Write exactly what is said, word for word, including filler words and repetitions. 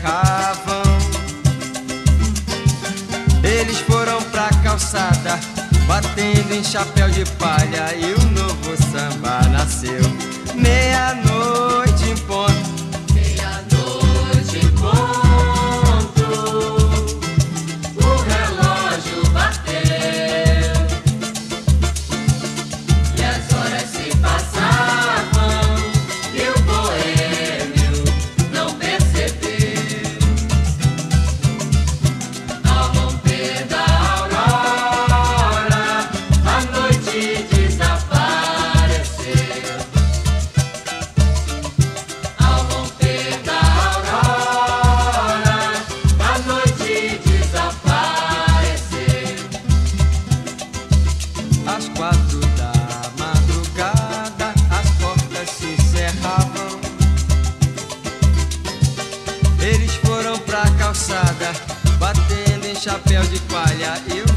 encerravam. Eles foram pra calçada, batendo em chapéu de palha, e o novo samba nasceu. Meia-noite em ponto, meia-noite em ponto, o relógio bateu e as horas se passavam e o boêmio não percebeu. Ao romper da aurora, a noite desapareceu. Ao romper da aurora, a noite desapareceu. às quatro da madrugada, as portas se cerravam. Eles foram pra calçada, batendo em chapéu de palha, e o